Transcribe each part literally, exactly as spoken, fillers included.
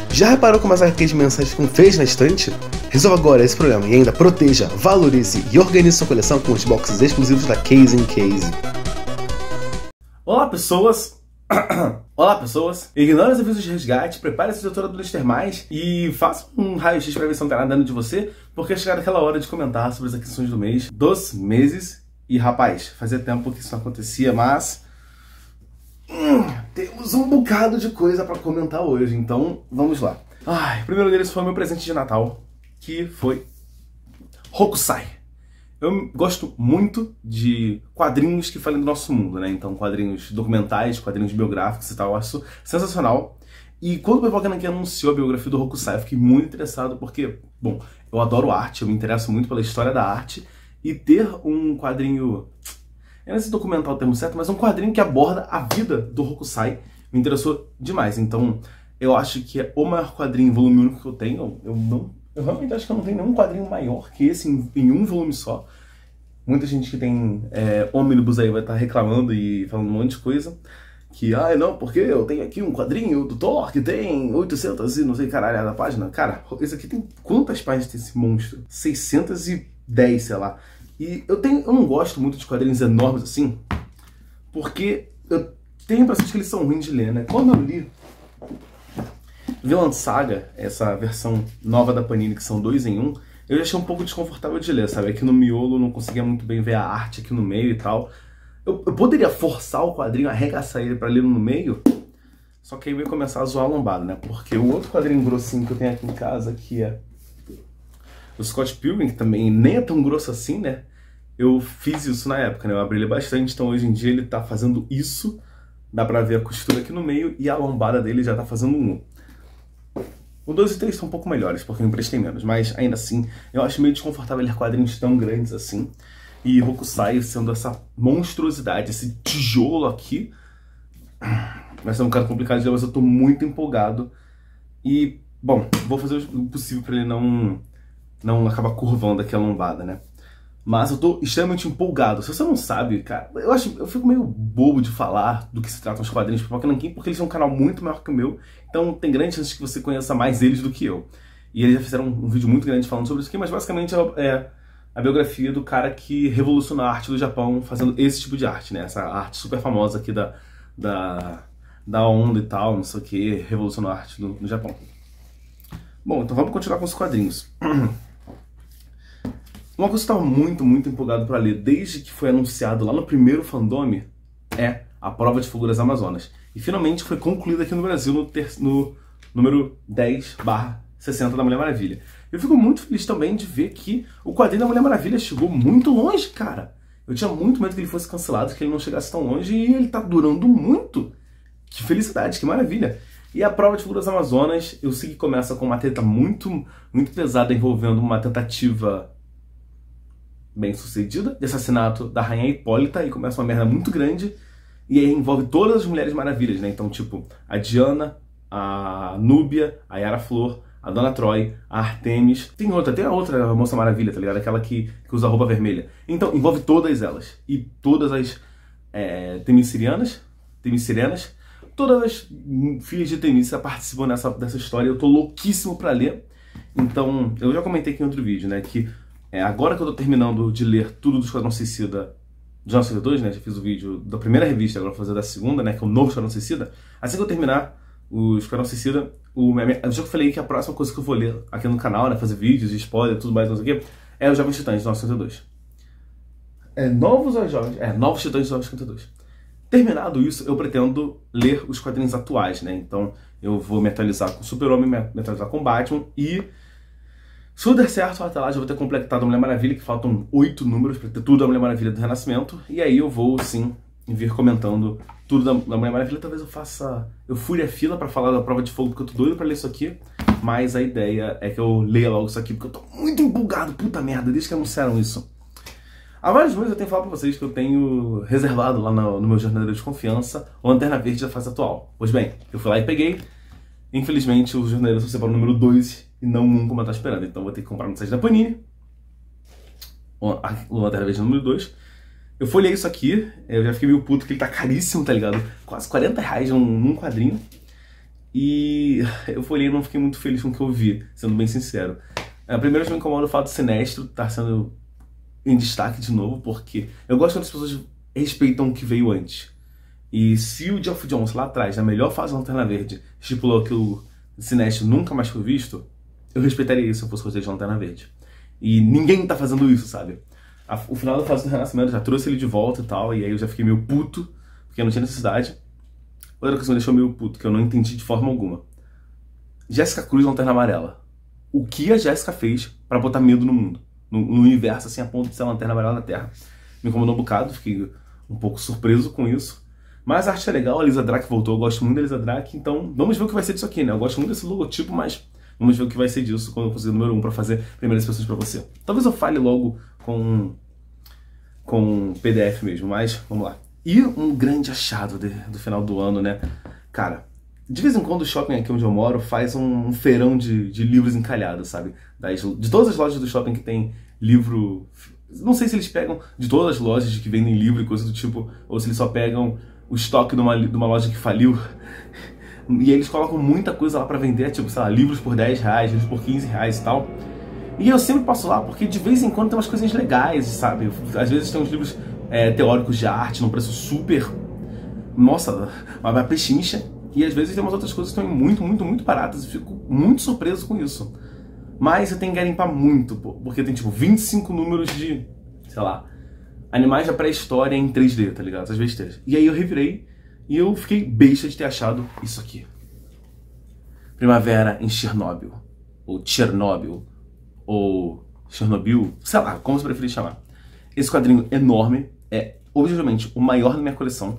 Já reparou como as arquivos de mensagens ficam feias na estante? Resolva agora esse problema e ainda proteja, valorize e organize sua coleção com os boxes exclusivos da Case in Case. Olá pessoas! Olá pessoas! Ignore os avisos de resgate, prepare a estrutura do Blister Mais e faça um raio-x para ver se não tem nada dentro de você, porque é chegada aquela hora de comentar sobre as aquisições do mês, dos meses. E rapaz, fazia tempo que isso não acontecia, mas hum, temos um bocado de coisa para comentar hoje, então vamos lá. Ai, o primeiro deles foi meu presente de Natal, que foi Hokusai. Eu gosto muito de quadrinhos que falem do nosso mundo, né? Então, quadrinhos documentais, quadrinhos biográficos e tal, eu acho sensacional. E quando o Pipoca Nankin anunciou a biografia do Hokusai, eu fiquei muito interessado porque, bom, eu adoro arte, eu me interesso muito pela história da arte, e ter um quadrinho, eu não sei se documental é o termo certo, mas um quadrinho que aborda a vida do Hokusai me interessou demais. Então, eu acho que é o maior quadrinho volume único que eu tenho. Eu não... Eu realmente acho que eu não tenho nenhum quadrinho maior que esse em, em um volume só. Muita gente que tem é, ônibus aí vai estar reclamando e falando um monte de coisa. Que, ah, não, porque eu tenho aqui um quadrinho do Thor que tem oitocentas e não sei caralho da página. Cara, esse aqui tem quantas páginas tem esse monstro? seiscentas e dez, sei lá. E eu, tenho, eu não gosto muito de quadrinhos enormes assim, porque eu tenho a impressão de que eles são ruins de ler, né? Quando eu li Vinland Saga, essa versão nova da Panini, que são dois em um, eu já achei um pouco desconfortável de ler, sabe? Aqui no miolo eu não conseguia muito bem ver a arte aqui no meio e tal. Eu, eu poderia forçar o quadrinho, arregaçar ele pra ler no meio, só que aí eu ia começar a zoar a lombada, né? Porque o outro quadrinho grossinho que eu tenho aqui em casa, que é o Scott Pilgrim, que também nem é tão grosso assim, né? Eu fiz isso na época, né? Eu abri ele bastante, então hoje em dia ele tá fazendo isso. Dá pra ver a costura aqui no meio e a lombada dele já tá fazendo um. O dois e três são um pouco melhores, porque eu emprestei menos, mas ainda assim, eu acho meio desconfortável ler quadrinhos tão grandes assim. E Hokusai sendo essa monstruosidade, esse tijolo aqui, vai ser um bocado complicado de ler, mas eu tô muito empolgado. E, bom, vou fazer o possível pra ele não, não acabar curvando aqui a lombada, né? Mas eu tô extremamente empolgado. Se você não sabe, cara, eu acho, eu fico meio bobo de falar do que se tratam os quadrinhos de Pipoca Nankin, porque eles são um canal muito maior que o meu, então tem grande chance que você conheça mais eles do que eu. E eles já fizeram um, um vídeo muito grande falando sobre isso aqui, mas basicamente é, é a biografia do cara que revolucionou a arte do Japão fazendo esse tipo de arte, né? Essa arte super famosa aqui da, da, da onda e tal, não sei o que, revolucionou a arte no, no Japão. Bom, então vamos continuar com os quadrinhos. Uma coisa que eu estava muito, muito empolgado para ler desde que foi anunciado lá no primeiro Fandome é a Prova de Fogo das Amazonas. E finalmente foi concluída aqui no Brasil no, ter no número dez barra sessenta da Mulher Maravilha. Eu fico muito feliz também de ver que o quadrinho da Mulher Maravilha chegou muito longe, cara. Eu tinha muito medo que ele fosse cancelado, que ele não chegasse tão longe, e ele tá durando muito. Que felicidade, que maravilha. E a Prova de Fogo das Amazonas, eu sei que começa com uma treta muito, muito pesada envolvendo uma tentativa bem sucedida de assassinato da Rainha Hipólita, e começa uma merda muito grande, e aí envolve todas as Mulheres Maravilhas, né? Então, tipo, a Diana, a Núbia, a Yara Flor, a Dona Troy, a Artemis, tem outra, tem a outra Moça Maravilha, tá ligado? Aquela que, que usa roupa vermelha. Então, envolve todas elas, e todas as é, Temissirianas, Temissirianas, todas as filhas de Temícia participam nessa, dessa história. Eu tô louquíssimo pra ler. Então, eu já comentei aqui em outro vídeo, né, que É, agora que eu tô terminando de ler tudo do Esquadrão Suicida de nosso dois, né? Já fiz o vídeo da primeira revista, agora vou fazer da segunda, né? Que é o novo Esquadrão Suicida. Assim que eu terminar o Esquadrão Suicida, o, eu já falei que a próxima coisa que eu vou ler aqui no canal, né? Fazer vídeos, spoiler, tudo mais, não sei o quê, é os Jovens Titãs de nosso dois. É, novos ou jovens? É, Novos Titãs de nosso dois. Terminado isso, eu pretendo ler os quadrinhos atuais, né? Então eu vou me atualizar com o Super-Homem, me atualizar com o Batman e... se tudo der certo, até lá já vou ter completado a Mulher Maravilha, que faltam oito números para ter tudo da Mulher Maravilha do Renascimento. E aí eu vou, sim, vir comentando tudo da, da Mulher Maravilha. Talvez eu faça... eu fure a fila para falar da Prova de Fogo, porque eu tô doido para ler isso aqui. Mas a ideia é que eu leia logo isso aqui, porque eu tô muito empolgado. Puta merda, desde que anunciaram isso. Há vários meses eu tenho falado pra vocês que eu tenho reservado lá no, no meu jornaleiro de confiança o Lanterna Verde da fase atual. Pois bem, eu fui lá e peguei. Infelizmente o jornaleiro só separou o número dois e não um como eu tava esperando. Então vou ter que comprar no site da Panini o Lanterna Verde número dois. Eu folhei isso aqui, eu já fiquei meio puto que ele tá caríssimo, tá ligado? Quase quarenta reais num, num quadrinho. E eu olhei e não fiquei muito feliz com o que eu vi, sendo bem sincero. Primeiro, me incomoda o fato do Sinestro estar sendo em destaque de novo, porque eu gosto quando as pessoas respeitam o que veio antes. E se o Geoff Johns lá atrás, na melhor fase da Lanterna Verde, estipulou que o Sinestro nunca mais foi visto, eu respeitaria isso se eu fosse roteiro de Lanterna Verde. E ninguém tá fazendo isso, sabe? O final da fase do Renascimento já trouxe ele de volta e tal, e aí eu já fiquei meio puto, porque não tinha necessidade. Outra coisa que me deixou meio puto, que eu não entendi de forma alguma. Jéssica Cruz, Lanterna Amarela. O que a Jéssica fez pra botar medo no mundo? No, no universo, assim, a ponto de ser a Lanterna Amarela da Terra. Me incomodou um bocado, fiquei um pouco surpreso com isso. Mas a arte é legal, a Lisa Drake voltou, eu gosto muito da Lisa Drake, então vamos ver o que vai ser disso aqui, né? Eu gosto muito desse logotipo, mas vamos ver o que vai ser disso quando eu conseguir o número um pra fazer primeiras impressões pra você. Talvez eu fale logo com, com P D F mesmo, mas vamos lá. E um grande achado de, do final do ano, né? Cara, de vez em quando o shopping aqui onde eu moro faz um, um feirão de, de livros encalhados, sabe? Das, de todas as lojas do shopping que tem livro... Não sei se eles pegam de todas as lojas que vendem livro e coisa do tipo, ou se eles só pegam o estoque de uma, de uma loja que faliu. E aí eles colocam muita coisa lá pra vender, tipo, sei lá, livros por dez reais, livros por quinze reais e tal. E eu sempre passo lá, porque de vez em quando tem umas coisinhas legais, sabe? Às vezes tem uns livros... É, teóricos de arte, num preço super, nossa, uma pechincha, e às vezes tem umas outras coisas que estão muito, muito, muito baratas, e fico muito surpreso com isso. Mas eu tenho que garimpar muito, pô, porque tem tipo vinte e cinco números de, sei lá, animais da pré-história em três D, tá ligado? Essas besteiras. E aí eu revirei, e eu fiquei besta de ter achado isso aqui. Primavera em Chernobyl, ou Chernobyl, ou Chernobyl, sei lá, como você preferir chamar. Esse quadrinho enorme é, objetivamente, o maior da minha coleção.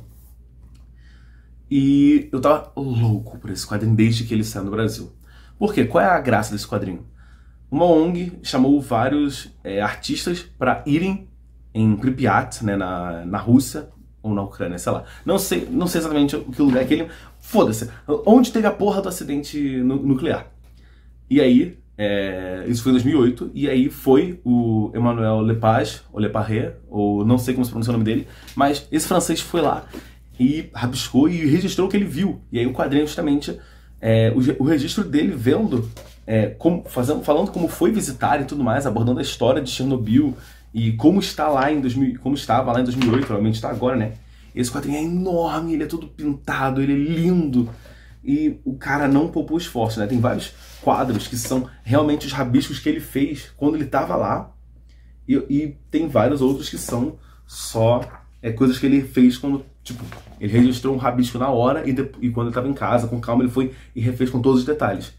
E eu tava louco por esse quadrinho desde que ele saiu no Brasil. Por quê? Qual é a graça desse quadrinho? Uma O N G chamou vários é, artistas para irem em Pripyat, né, na, na Rússia, ou na Ucrânia, sei lá. Não sei, não sei exatamente o que lugar é aquele. Foda-se. Onde teve a porra do acidente nuclear. E aí... É, isso foi em dois mil e oito, e aí foi o Emmanuel Lepage, ou Leparre, ou não sei como se pronuncia o nome dele, mas esse francês foi lá e rabiscou e registrou o que ele viu. E aí o quadrinho justamente, é, o, o registro dele vendo, é, como, fazendo, falando como foi visitar e tudo mais, abordando a história de Chernobyl e como está lá em dois mil, como estava lá em dois mil e oito, provavelmente está agora, né? Esse quadrinho é enorme, ele é todo pintado, ele é lindo. E o cara não poupou esforço, né? Tem vários quadros que são realmente os rabiscos que ele fez quando ele estava lá. E, e tem vários outros que são só é, coisas que ele fez quando, tipo, ele registrou um rabisco na hora e, de, e quando ele estava em casa, com calma, ele foi e refez com todos os detalhes.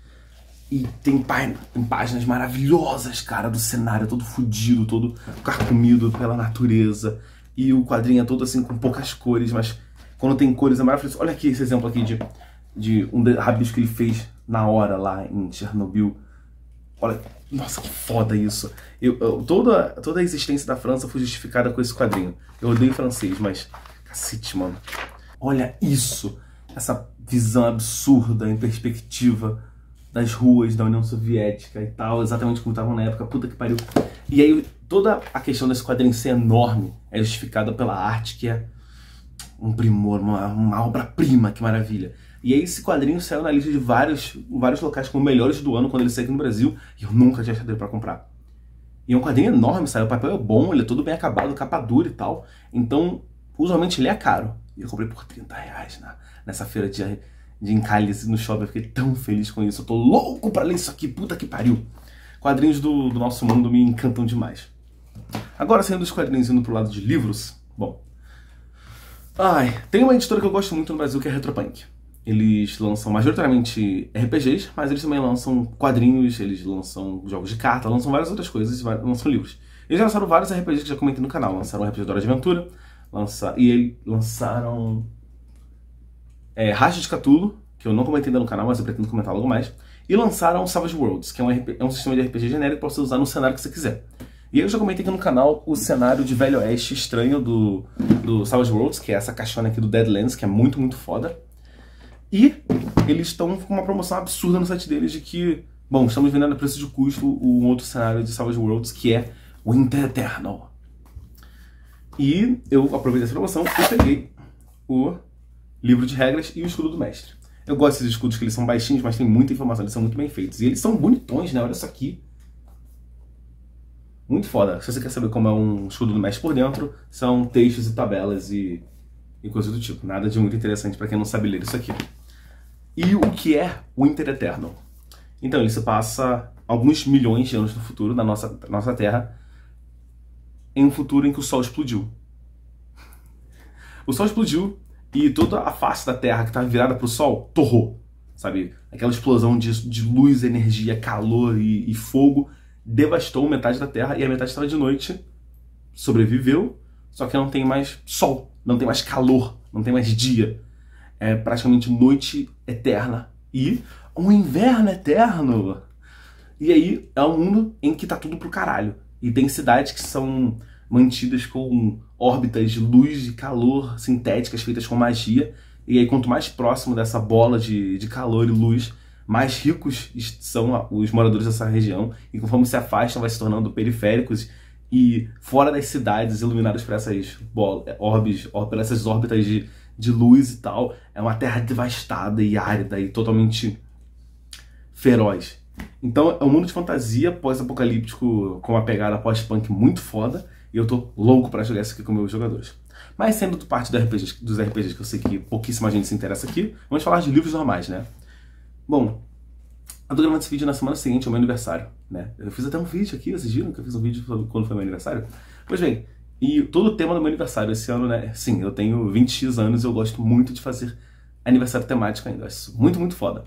E tem, pá, tem páginas maravilhosas, cara, do cenário todo fodido, todo carcomido pela natureza. E o quadrinho é todo assim, com poucas cores, mas quando tem cores é maravilhoso. Olha aqui esse exemplo aqui de... de um rabisco que ele fez na hora lá em Chernobyl. Olha, nossa, que foda isso. Eu, eu, toda, toda a existência da França foi justificada com esse quadrinho. Eu odeio francês, mas cacete, mano. Olha isso. Essa visão absurda em perspectiva das ruas da União Soviética e tal, exatamente como estavam na época. Puta que pariu. E aí toda a questão desse quadrinho ser enorme é justificada pela arte, que é um primor, uma, uma obra-prima, que maravilha. E aí esse quadrinho saiu na lista de vários, vários locais como melhores do ano quando ele saiu aqui no Brasil, e eu nunca tinha achado ele pra comprar. E é um quadrinho enorme, sabe? O papel é bom, ele é todo bem acabado, capa dura e tal. Então, usualmente ele é caro. E eu comprei por trinta reais na, nessa feira de, de encalhes no shopping. Eu fiquei tão feliz com isso. Eu tô louco pra ler isso aqui, puta que pariu. Quadrinhos do, do nosso mundo me encantam demais. Agora, saindo dos quadrinhos e indo pro lado de livros, bom... Ai, tem uma editora que eu gosto muito no Brasil, que é a Retropunk. Eles lançam majoritariamente R P Gs, mas eles também lançam quadrinhos, eles lançam jogos de carta, lançam várias outras coisas, lançam livros. Eles já lançaram vários R P Gs que já comentei no canal. Lançaram o R P G de Hora de Aventura, lança... e eles lançaram é, Racha de Cthulhu, que eu não comentei ainda no canal, mas eu pretendo comentar logo mais. E lançaram Savage Worlds, que é um, R P... é um sistema de R P G genérico para você usar no cenário que você quiser. E eu já comentei aqui no canal o cenário de Velho Oeste estranho do, do Savage Worlds, que é essa caixona aqui do Deadlands, que é muito, muito foda. E eles estão com uma promoção absurda no site deles de que, bom, estamos vendendo a preço de custo um outro cenário de Savage Worlds, que é Winter Eternal. E eu aproveitei essa promoção e peguei o livro de regras e o escudo do mestre. Eu gosto desses escudos que eles são baixinhos, mas tem muita informação, eles são muito bem feitos. E eles são bonitões, né? Olha isso aqui. Muito foda. Se você quer saber como é um escudo do mestre por dentro, são textos e tabelas e, e coisas do tipo. Nada de muito interessante para quem não sabe ler isso aqui. E o que é o Inter Eternal? Então, ele se passa alguns milhões de anos no futuro, na nossa, nossa Terra, em um futuro em que o Sol explodiu. O Sol explodiu e toda a face da Terra que estava virada para o Sol torrou, sabe? Aquela explosão de, de luz, energia, calor e, e fogo devastou metade da Terra e a metade estava de noite, sobreviveu, só que não tem mais sol, não tem mais calor, não tem mais dia. É praticamente noite eterna e um inverno eterno. E aí é um mundo em que tá tudo pro caralho. E tem cidades que são mantidas com órbitas de luz e calor sintéticas feitas com magia. E aí quanto mais próximo dessa bola de, de calor e luz, mais ricos são os moradores dessa região. E conforme se afastam, vai se tornando periféricos e fora das cidades, iluminados por essas bolas, orbes, por essas órbitas de, de luz e tal. É uma terra devastada e árida e totalmente feroz. Então é um mundo de fantasia pós-apocalíptico com uma pegada pós-punk muito foda. E eu tô louco pra jogar isso aqui com meus jogadores. Mas sendo parte do R P G, dos R P Gs que eu sei que pouquíssima gente se interessa aqui, vamos falar de livros normais, né? Bom, eu tô gravando esse vídeo na semana seguinte ao meu aniversário, né? Eu fiz até um vídeo aqui, vocês viram que eu fiz um vídeo sobre quando foi meu aniversário? Pois bem, e todo o tema do meu aniversário esse ano, né? Sim, eu tenho vinte anos e eu gosto muito de fazer aniversário temático ainda. Acho muito, muito foda.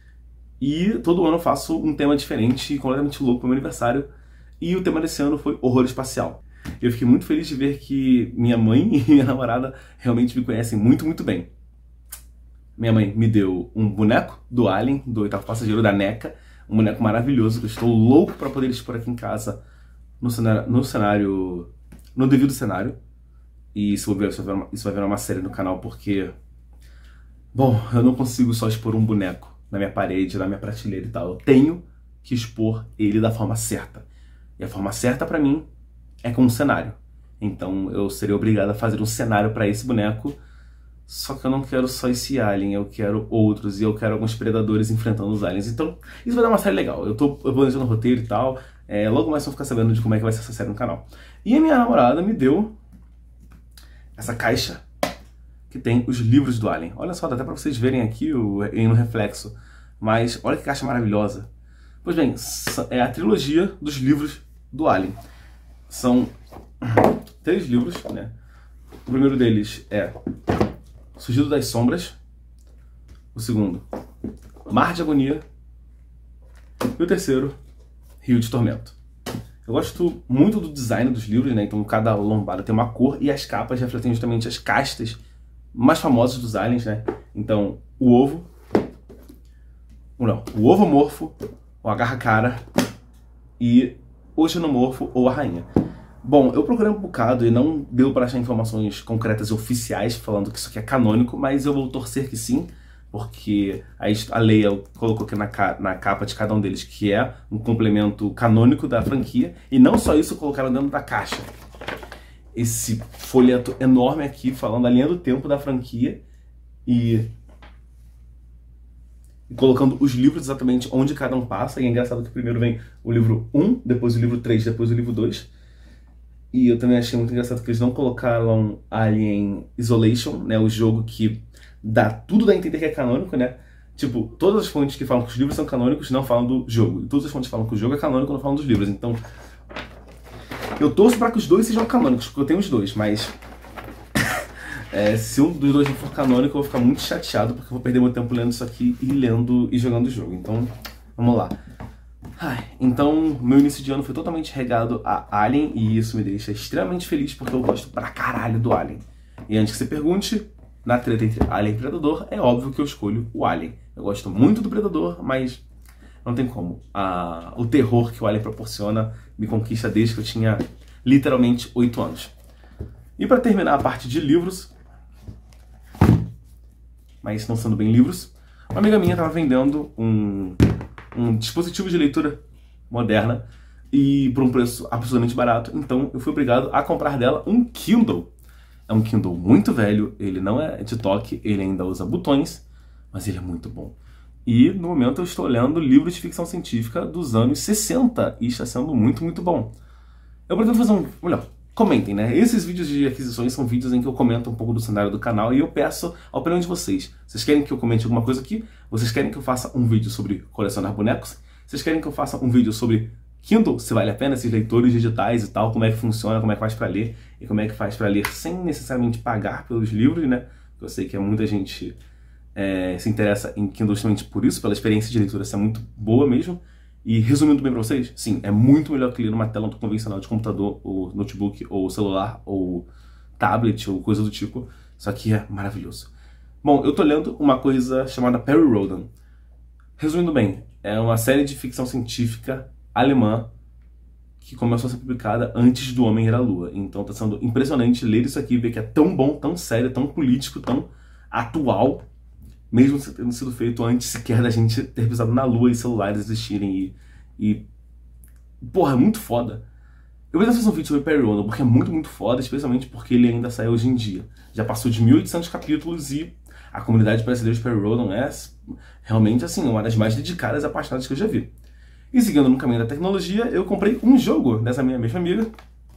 E todo ano eu faço um tema diferente, completamente louco pro meu aniversário. E o tema desse ano foi horror espacial. Eu fiquei muito feliz de ver que minha mãe e minha namorada realmente me conhecem muito, muito bem. Minha mãe me deu um boneco do Alien, do Oitavo Passageiro, da NECA. Um boneco maravilhoso que eu estou louco para poder expor aqui em casa no cenário, no cenário, no devido cenário. E isso vai, virar, isso vai virar uma série no canal porque, bom, eu não consigo só expor um boneco na minha parede, na minha prateleira e tal. Eu tenho que expor ele da forma certa. E a forma certa para mim é com um cenário. Então eu seria obrigado a fazer um cenário para esse boneco. Só que eu não quero só esse alien, eu quero outros. E eu quero alguns predadores enfrentando os aliens. Então isso vai dar uma série legal. Eu tô planejando o roteiro e tal. É, logo mais vão ficar sabendo de como é que vai ser essa série no canal. E a minha namorada me deu essa caixa que tem os livros do Alien. Olha só, dá até pra vocês verem aqui o, no reflexo. Mas olha que caixa maravilhosa. Pois bem, é a trilogia dos livros do Alien. São três livros, né? O primeiro deles é Surgido das Sombras. O segundo, Mar de Agonia. E o terceiro, Rio de Tormento. Eu gosto muito do design dos livros, né? Então cada lombada tem uma cor e as capas refletem justamente as castas mais famosas dos aliens, né? Então, o ovo, não, o ovomorfo, o agarra-cara e o xenomorfo ou a rainha. Bom, eu procurei um bocado e não deu para achar informações concretas e oficiais falando que isso aqui é canônico, mas eu vou torcer que sim, porque a Leia colocou aqui na, ca na capa de cada um deles que é um complemento canônico da franquia, e não só isso, colocaram dentro da caixa esse folheto enorme aqui falando a linha do tempo da franquia e, e colocando os livros exatamente onde cada um passa. E é engraçado que primeiro vem o livro um, depois o livro três, depois o livro dois. E eu também achei muito engraçado que eles não colocaram Alien Isolation, né, o jogo que dá tudo a entender que é canônico, né? Tipo, todas as fontes que falam que os livros são canônicos não falam do jogo. E todas as fontes que falam que o jogo é canônico não falam dos livros. Então, eu torço para que os dois sejam canônicos, porque eu tenho os dois, mas é, se um dos dois não for canônico, eu vou ficar muito chateado, porque eu vou perder meu tempo lendo isso aqui e lendo e jogando o jogo. Então, vamos lá. Ai, então, meu início de ano foi totalmente regado a Alien, e isso me deixa extremamente feliz, porque eu gosto pra caralho do Alien. E antes que você pergunte, na treta entre Alien e Predador, é óbvio que eu escolho o Alien. Eu gosto muito do Predador, mas não tem como. A, o terror que o Alien proporciona me conquista desde que eu tinha literalmente oito anos. E para terminar a parte de livros, mas não sendo bem livros, uma amiga minha estava vendendo um, um dispositivo de leitura moderna e por um preço absolutamente barato. Então eu fui obrigado a comprar dela um Kindle. É um Kindle muito velho, ele não é de toque, ele ainda usa botões, mas ele é muito bom. E, no momento, eu estou lendo livros de ficção científica dos anos sessenta e está sendo muito, muito bom. Eu pretendo fazer um... Melhor, comentem, né? Esses vídeos de aquisições são vídeos em que eu comento um pouco do cenário do canal e eu peço a opinião de vocês. Vocês querem que eu comente alguma coisa aqui? Vocês querem que eu faça um vídeo sobre colecionar bonecos? Vocês querem que eu faça um vídeo sobre Kindle, se vale a pena, esses leitores digitais e tal, como é que funciona, como é que faz para ler e como é que faz para ler sem necessariamente pagar pelos livros, né? Eu sei que muita gente é, se interessa em Kindle justamente por isso, pela experiência de leitura ser muito boa mesmo. E resumindo bem para vocês, sim, é muito melhor que ler numa tela convencional de computador, ou notebook, ou celular, ou tablet, ou coisa do tipo. Isso aqui é maravilhoso. Bom, eu tô lendo uma coisa chamada Perry Rhodan. Resumindo bem, é uma série de ficção científica alemã que começou a ser publicada antes do Homem ir à Lua. Então tá sendo impressionante ler isso aqui, ver que é tão bom, tão sério, tão político, tão atual, mesmo tendo sido feito antes sequer da gente ter pisado na Lua e celulares existirem e... e... Porra, é muito foda. Eu pretendo fazer um vídeo sobre Perry Rhodan porque é muito, muito foda, especialmente porque ele ainda sai hoje em dia. Já passou de mil e oitocentos capítulos e a comunidade brasileira de Perry Rhodan é realmente, assim, uma das mais dedicadas e apaixonadas que eu já vi. E seguindo no caminho da tecnologia, eu comprei um jogo dessa minha mesma amiga.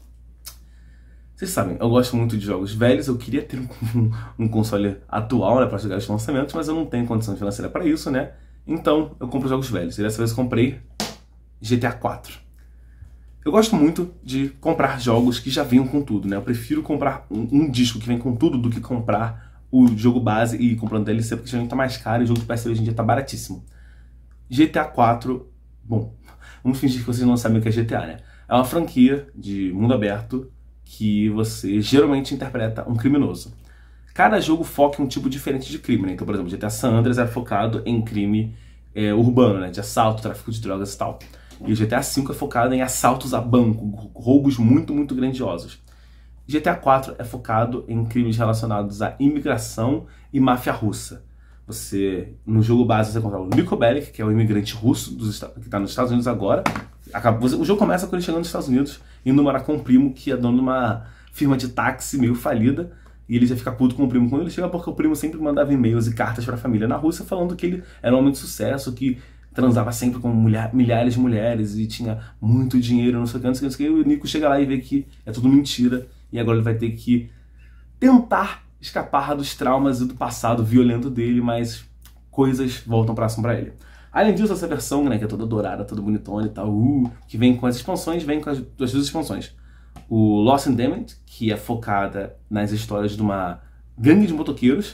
Vocês sabem, eu gosto muito de jogos velhos, eu queria ter um, um console atual, né, para jogar os lançamentos, mas eu não tenho condição financeira para isso, né? Então, eu compro jogos velhos. E dessa vez eu comprei G T A quatro. Eu gosto muito de comprar jogos que já venham com tudo, né? Eu prefiro comprar um, um disco que vem com tudo do que comprar o jogo base e ir comprando D L C, porque geralmente tá mais caro e o jogo de P C hoje em dia tá baratíssimo. G T A quatro, bom, vamos fingir que vocês não sabem o que é G T A, né? É uma franquia de mundo aberto que você geralmente interpreta um criminoso. Cada jogo foca em um tipo diferente de crime, né? Então, por exemplo, G T A San Andreas é focado em crime é, urbano, né? De assalto, tráfico de drogas e tal. E o G T A cinco é focado em assaltos a banco, roubos muito, muito grandiosos. G T A quatro é focado em crimes relacionados à imigração e máfia russa. Você, no jogo base, você controla o Niko Bellic, que é o imigrante russo dos, que está nos Estados Unidos agora. Acaba, o jogo começa com ele chegando nos Estados Unidos, indo morar com um primo que é dono de uma firma de táxi meio falida. E ele já fica puto com o primo quando ele chega, porque o primo sempre mandava e-mails e cartas para a família na Rússia falando que ele era um homem de sucesso, que transava sempre com mulher, milhares de mulheres e tinha muito dinheiro, não sei o que, não sei o que. E o Nico chega lá e vê que é tudo mentira. E agora ele vai ter que tentar escapar dos traumas e do passado violento dele, mas coisas voltam para cima pra ele. Além disso, essa versão, né, que é toda dourada, toda bonitona e tal, uh, que vem com as expansões, vem com as duas expansões. O Lost and Damned, que é focada nas histórias de uma gangue de motoqueiros,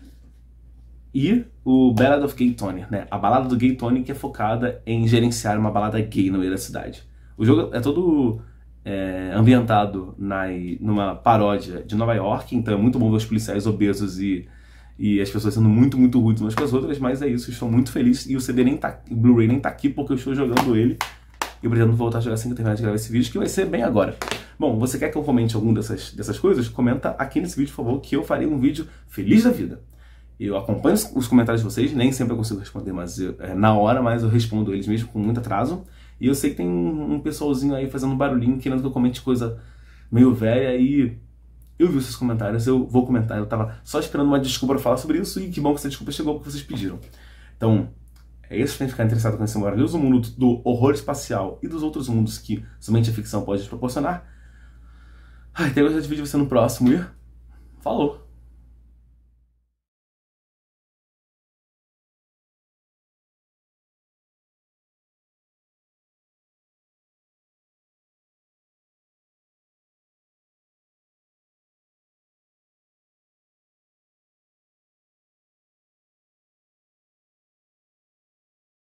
e o Ballad of Gay Tony, né, a balada do Gay Tony, que é focada em gerenciar uma balada gay no meio da cidade. O jogo é todo é, ambientado na, numa paródia de Nova York, então é muito bom ver os policiais obesos e, e as pessoas sendo muito, muito rudes umas com as outras, mas é isso, eu estou muito feliz e o C D nem tá, o Blu-ray nem tá aqui porque eu estou jogando ele. Eu pretendo voltar a jogar assim que eu terminar de gravar esse vídeo, que vai ser bem agora. Bom, você quer que eu comente alguma dessas, dessas coisas? Comenta aqui nesse vídeo, por favor, que eu farei um vídeo feliz da vida. Eu acompanho os comentários de vocês, nem sempre eu consigo responder mas eu, é, na hora, mas eu respondo eles mesmo com muito atraso. E eu sei que tem um, um pessoalzinho aí fazendo um barulhinho, querendo que eu comente coisa meio velha, e eu vi os seus comentários, eu vou comentar. Eu tava só esperando uma desculpa pra falar sobre isso, e que bom que essa desculpa chegou porque vocês pediram. Então, é isso que tem que ficar interessado com esse maravilhoso mundo do horror espacial e dos outros mundos que somente a ficção pode proporcionar. Ai, até gostado de vídeo, você no próximo e falou!